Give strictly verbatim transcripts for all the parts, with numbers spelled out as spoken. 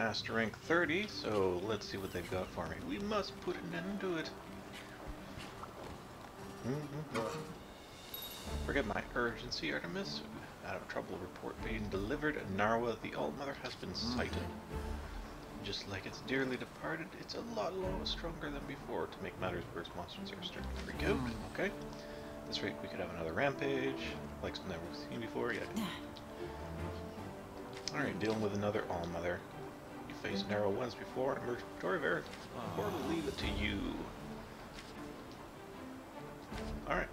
Master Rank thirty, so let's see what they've got for me. We must put an end to it. Mm-hmm. Forget my urgency, Artemis. Out of trouble, report being delivered at Narwa. The Allmother has been sighted. Just like it's dearly departed, it's a lot, lot stronger than before. To make matters worse, monsters are starting to freak out. Okay. At this rate, we could have another rampage, like some never seen before yet. Alright, dealing with another Allmother. You faced Narwa once before and emerged victorious. Or leave it to you. Alright.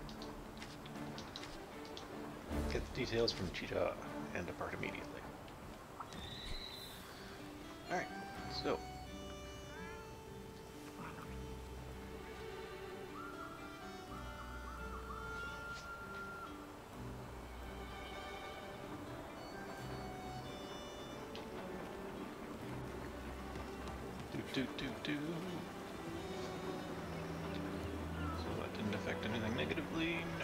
Get the details from Cheetah and depart immediately. Alright, so. Do do do do. So that didn't affect anything negatively? No.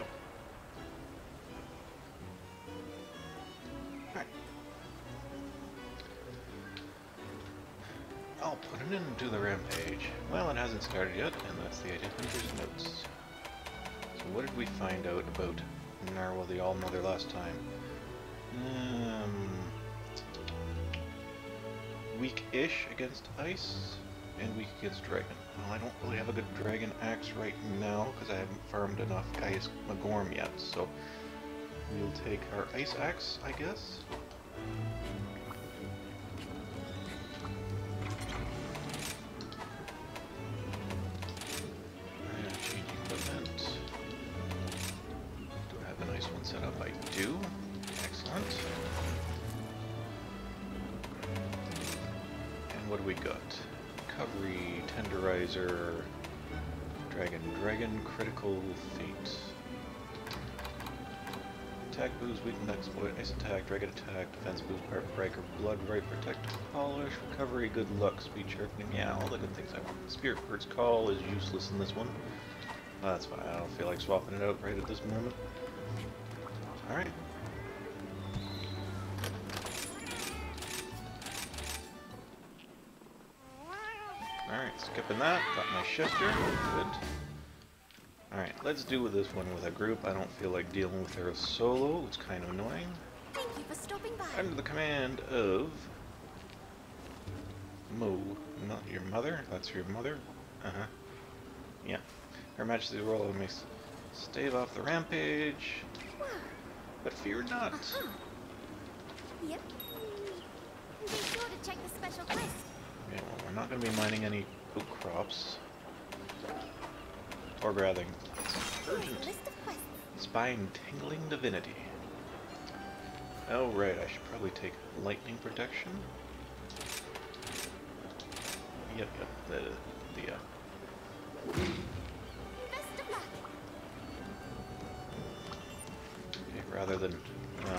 I'll put an end to the rampage. Well, it hasn't started yet, and that's the idea. Hunter's notes. So what did we find out about Narwa the Allmother last time? Um, weak-ish against ice, and weak against dragon. Well, I don't really have a good dragon axe right now, because I haven't farmed enough Gaius Magorm yet, so we'll take our ice axe, I guess. Set up, I do. Excellent. And what do we got? Recovery, Tenderizer, Dragon, Dragon, Critical Fate. Attack boost, weakness, exploit, ice attack, dragon attack, defense boost, part breaker, blood right, protect, polish, recovery, good luck, speed sharpening, yeah, all the good things I want. Spirit Bird's Call is useless in this one. Well, that's fine, I don't feel like swapping it out right at this moment. Alright. Alright, skipping that. Got my shifter. Good. Alright, let's do with this one with a group. I don't feel like dealing with her solo. It's kind of annoying. Thank you for stopping by. Under the command of Mo. Not your mother? That's your mother? Uh-huh. Yeah. Her Majesty's Royal may stave off the rampage. But fear not. Uh-huh. Yep. Be sure to check the special quest. Okay, well, we're not going to be mining any oak crops. Or grabbing. Urgent. Spine tingling divinity. Oh, right, I should probably take lightning protection. Yep, yep, the, the, uh... rather than, well,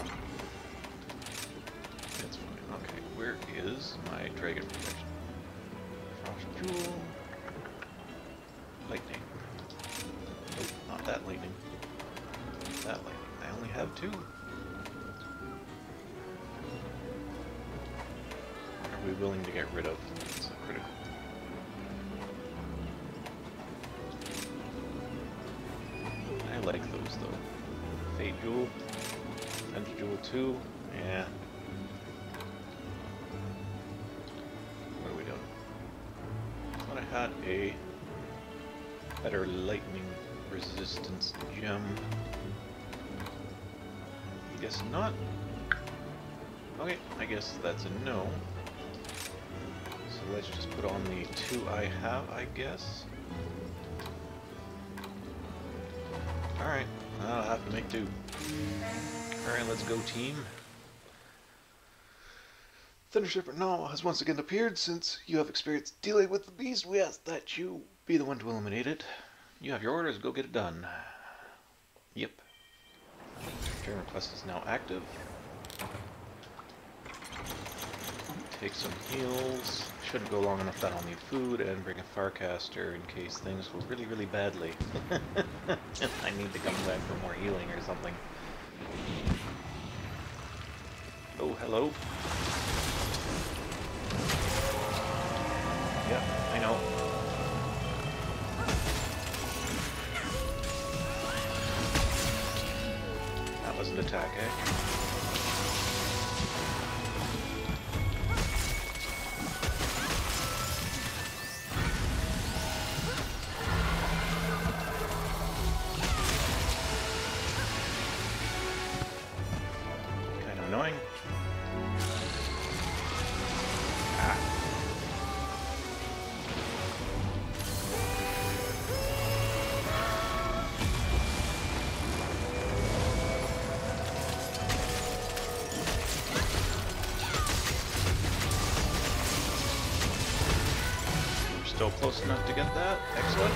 that's fine. Okay, where is my dragon protection? Frost Jewel, lightning. Nope, not that lightning. That lightning. I only have two. What are we willing to get rid of? It's critical. I like those though. Fate Jewel, Defense Jewel two, yeah. What are we doing? I thought I had a better lightning resistance gem. I guess not. Okay, I guess that's a no. So let's just put on the two I have, I guess. Alright. I'll have to make do. Alright, let's go, team. Thundershipper Narwa has once again appeared. Since you have experience dealing with the beast, we ask that you be the one to eliminate it. You have your orders, go get it done. Yep. Return request is now active. Take some heals. Shouldn't go long enough that I'll need food, and bring a Farcaster in case things go really, really badly. I need to come back for more healing or something. Oh, hello. Yeah, I know. That was an attack, eh? Kind of annoying. Ah. Still close enough to get that. Excellent.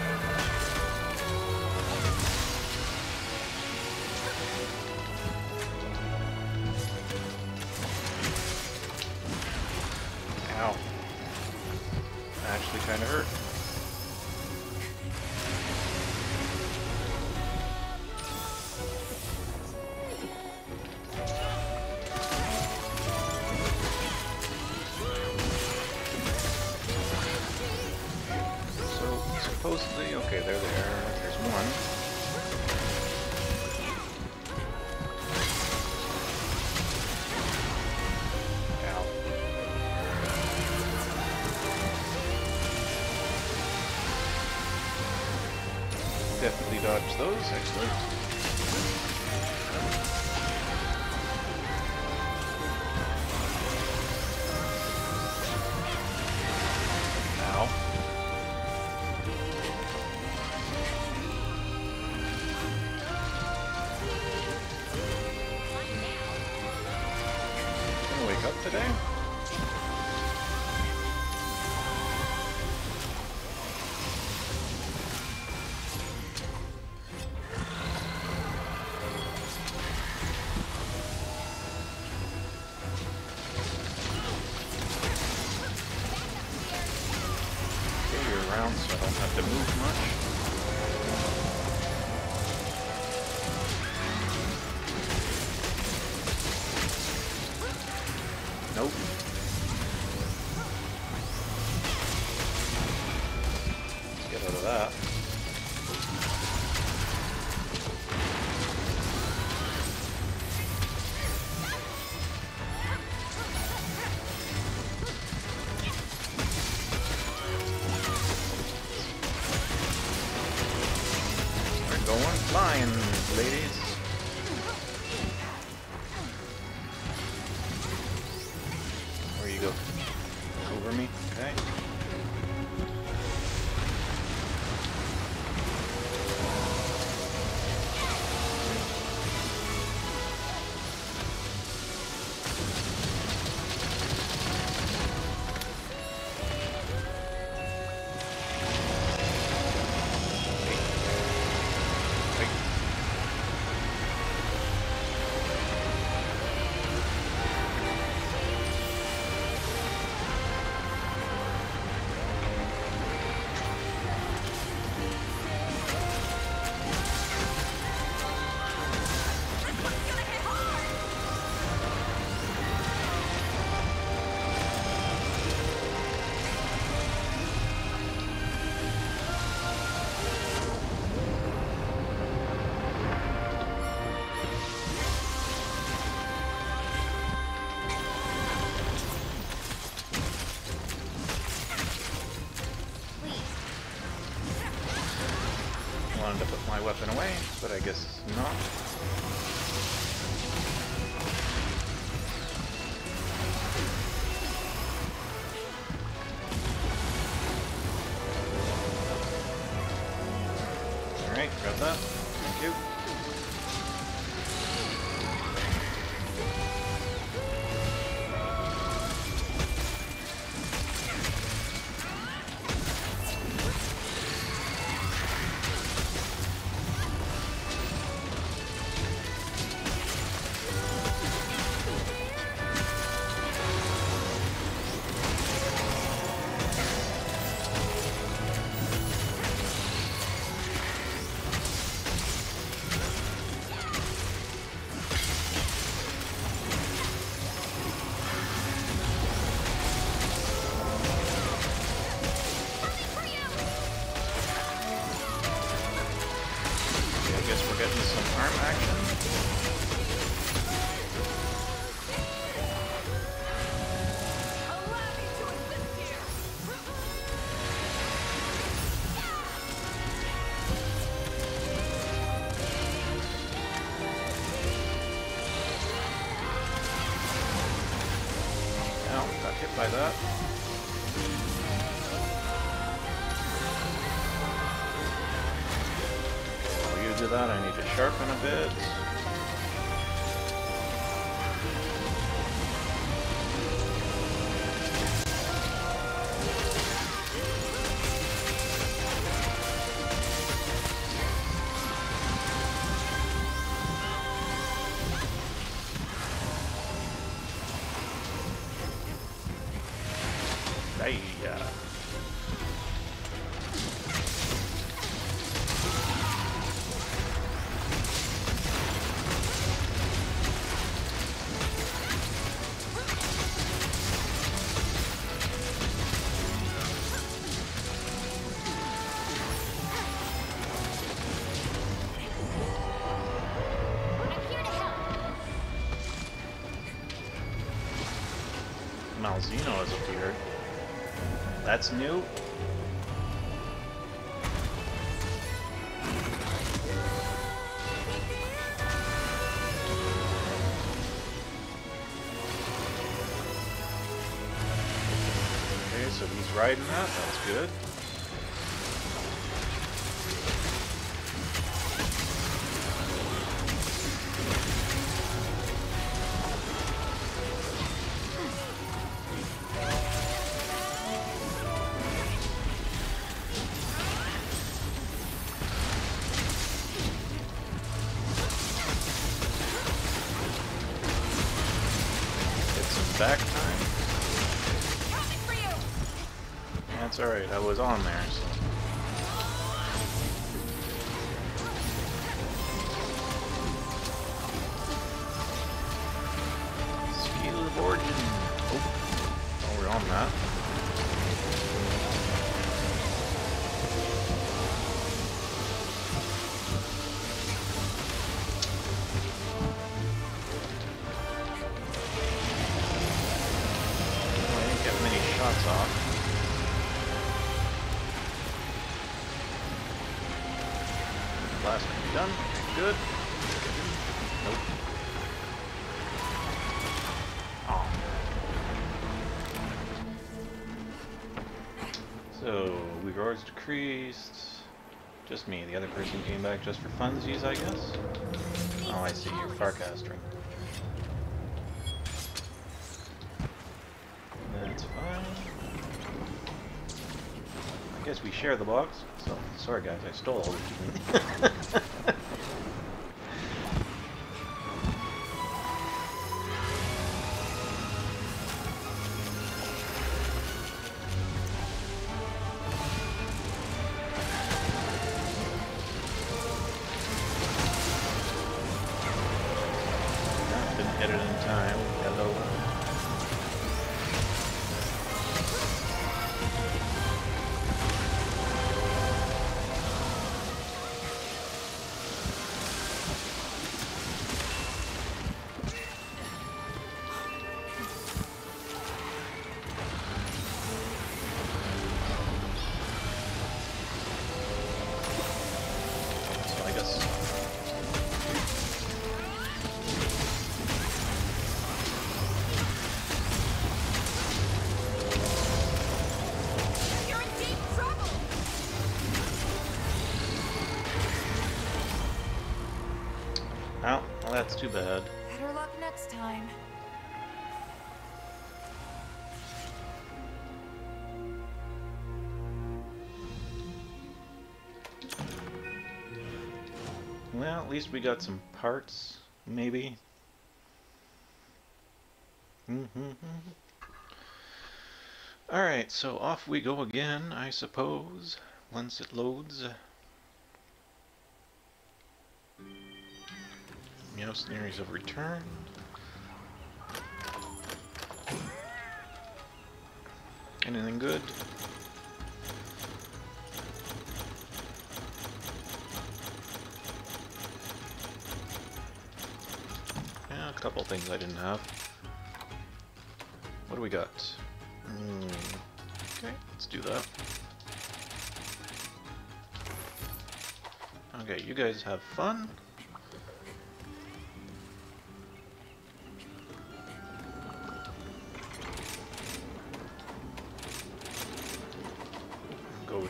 Ow. That actually kind of hurt. Supposedly, okay, there they are. There's one. Ow. Definitely dodged those. Excellent. Ow. Wake up today? Okay, you're around so I don't have to move much. Nope. Let's get out of that. We're going flying, ladies. Where you go? Over me? Okay. Wanted to put my weapon away, but I guess not. Alright, grab that. Thank you. by that. While you do that, I need to sharpen a bit. Hey-ya. Malzeno has appeared. That's new. Okay, so he's riding that. That's good. Back time. That's alright, I was on there, so. Skill of origin. Oh, oh, we're on that. Shots off. Blast can be done. Good. Nope. Oh. So, rewards decreased. Just me. The other person came back just for funsies, I guess. Oh, I see. You're Farcastering. That's fine. I guess we share the box. So, sorry guys, I stole all of it. Didn't get it in time. Hello. Oh, well, that's too bad. Better luck next time. Well, at least we got some parts, maybe. Alright, so off we go again, I suppose, once it loads. Mercenaries have returned. Anything good? Yeah, a couple things I didn't have. What do we got? Mm, okay, let's do that. Okay, you guys have fun.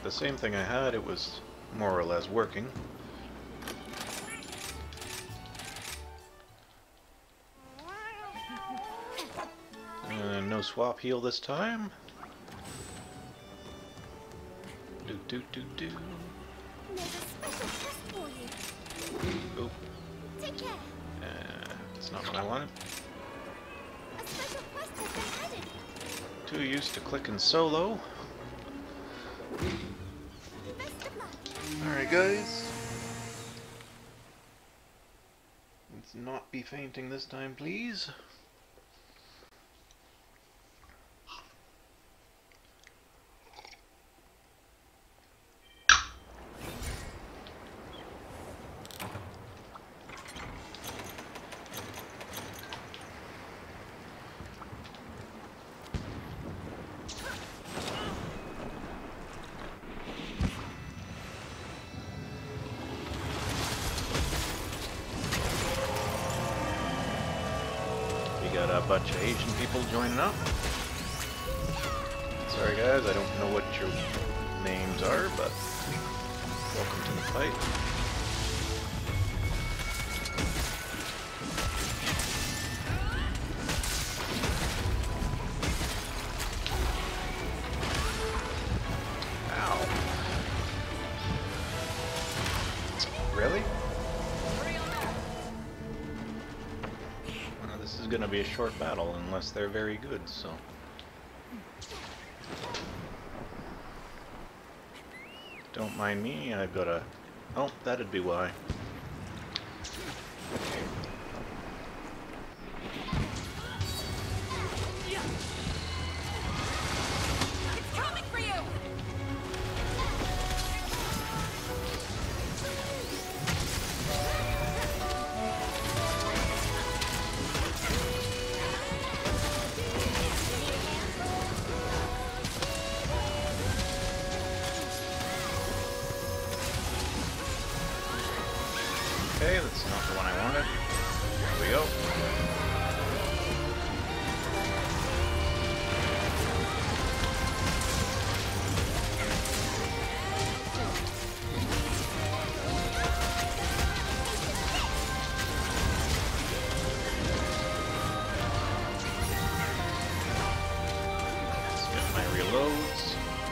the same thing I had, it was more or less working. Uh, no swap heal this time. Do do do do. There's a special quest for you. Oh, Take care. uh, that's not what I wanted. A special quest has been added. Too used to clicking solo. Best of luck. Alright guys. Let's not be fainting this time, please. Got a bunch of Asian people joining up. Sorry guys, I don't know what your names are, but welcome to the fight. Ow. Really? This is going to be a short battle unless they're very good, so... Don't mind me, I've got a... Oh, that'd be why. It's coming for you! Okay, that's not the one I wanted. Here we go. Let's get my reloads.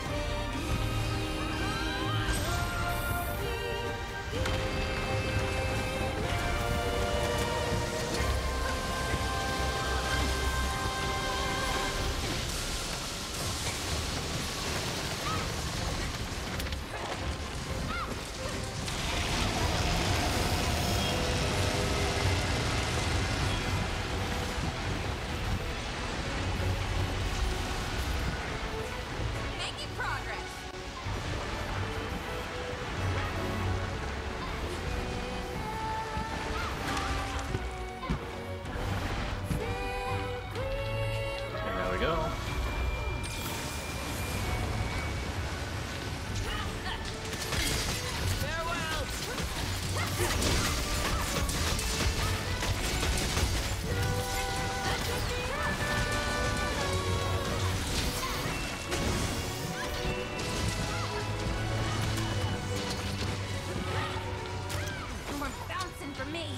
Making progress. And there we go. No more bouncing for me.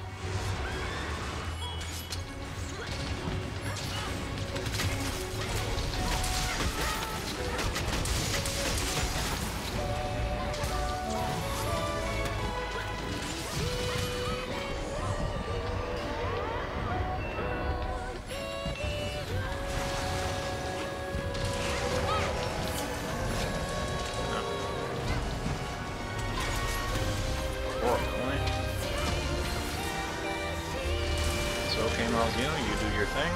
Fortunately. It's okay, Malzino, you do your thing.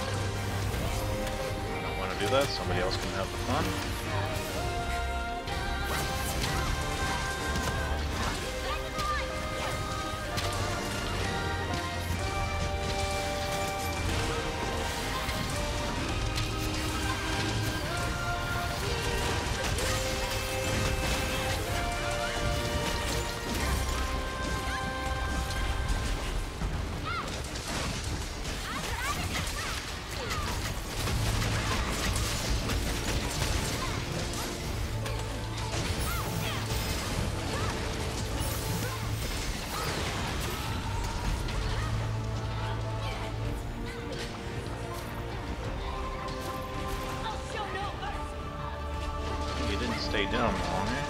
I don't want to do that, somebody else can have the fun. stay down long, eh?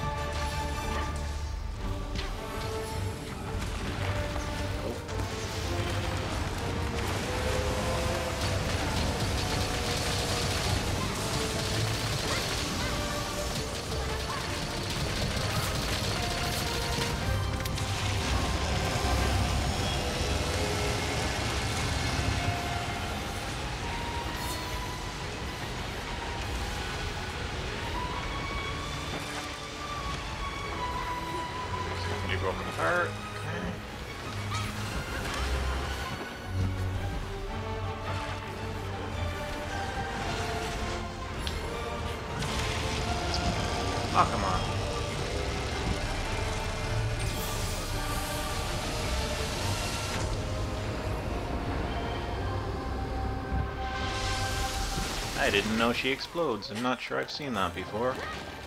Broken apart. Okay. Oh, come on. I didn't know she explodes. I'm not sure I've seen that before.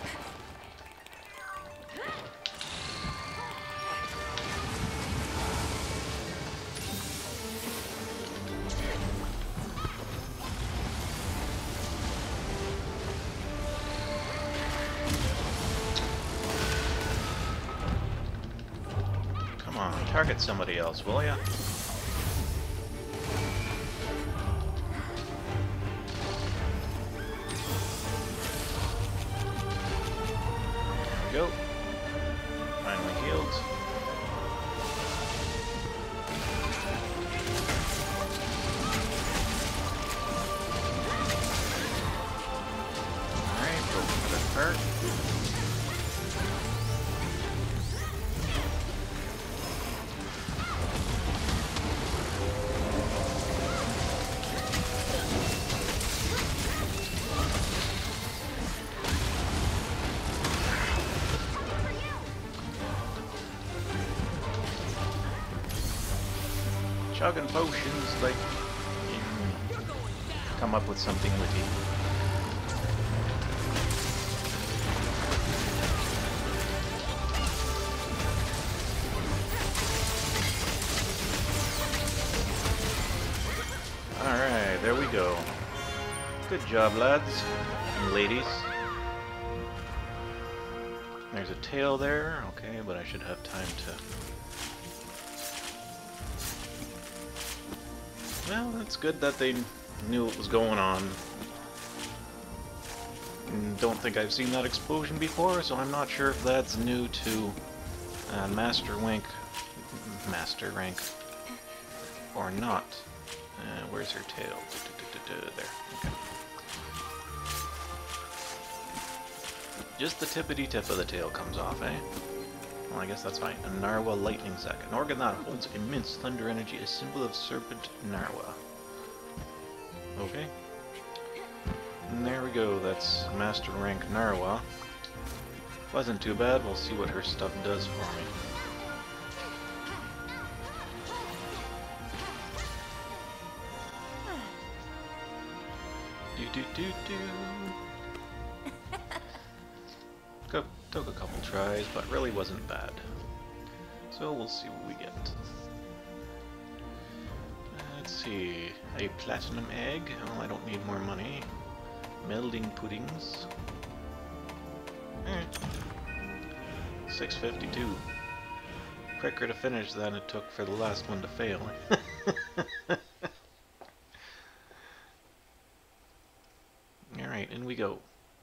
Target somebody else, will ya? There we go. Finally healed. Alright, go for the part. Chugging potions like you come up with something witty. Alright, there we go. Good job, lads and ladies. There's a tail there, okay, but I should have time to... Well, that's good that they knew what was going on. Don't think I've seen that explosion before, so I'm not sure if that's new to uh, Master Rank, Master Rank, or not. Uh, where's her tail? There. Okay. Just the tippity tip of the tail comes off, eh? Well, I guess that's fine. A Narwa lightning sac. An organ that holds immense thunder energy, a symbol of Serpent Narwa. Okay. And there we go. That's Master Rank Narwa. Wasn't too bad. We'll see what her stuff does for me. Do do do do. Go, took a couple tries, but really wasn't bad. So we'll see what we get. Let's see. A platinum egg. Oh, I don't need more money. Melding puddings. Alright. six fifty-two. Quicker to finish than it took for the last one to fail. Alright, in we go.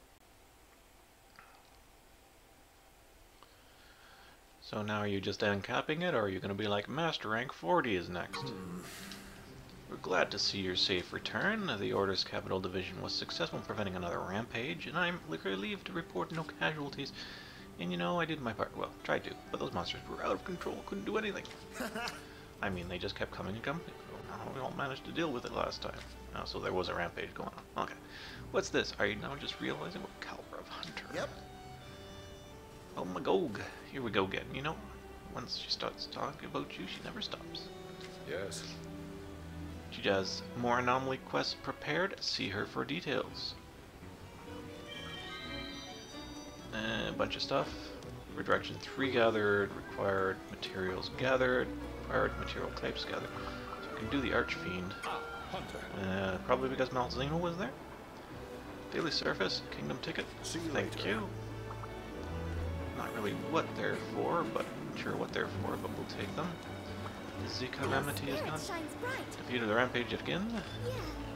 So now are you just uncapping it, or are you going to be like, Master Rank forty is next? We're glad to see your safe return. The Order's Capital Division was successful in preventing another rampage, and I'm relieved to report no casualties. And you know, I did my part. Well, tried to, but those monsters were out of control, couldn't do anything. I mean, they just kept coming and coming. We all managed to deal with it last time. Oh, so there was a rampage going on. Okay. What's this? Are you now just realizing what caliber of hunter? Yep. Oh my god. Here we go again. You know, once she starts talking about you, she never stops. Yes. She has more anomaly quests prepared. See her for details. Uh, a bunch of stuff. Redirection three gathered. Required materials gathered. Required material types gathered. So I can do the Archfiend. Ah, hunter. Uh, probably because Malzeno was there. Daily Surface. Kingdom Ticket. See you Thank later. you. Not really what they're for, but sure what they're for, but we'll take them. The calamity is gone. Shines bright. Defeated the rampage yet again. Yeah.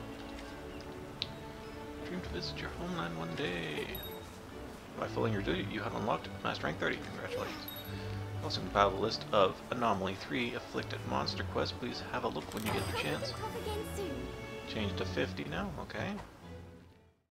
Dream to visit your homeland one day. By fulfilling your duty, you have unlocked Master Rank thirty. Congratulations. Also compile the list of Anomaly three Afflicted Monster quests. Please have a look when you get the chance. Off again soon. Change to fifty now, okay.